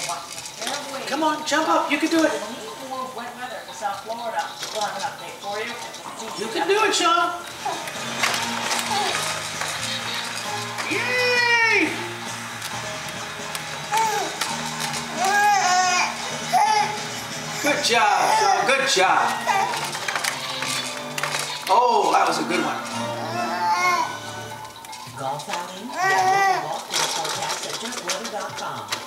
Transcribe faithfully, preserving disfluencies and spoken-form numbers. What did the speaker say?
Come on, jump up. You can do it. More wet weather in South Florida. We'll have an update for you. You can do it, Sean. Yay! Good job, Sean. Good job. Oh, that was a good one. Golf outing? Yeah, walk to the forecast at just weather dot com.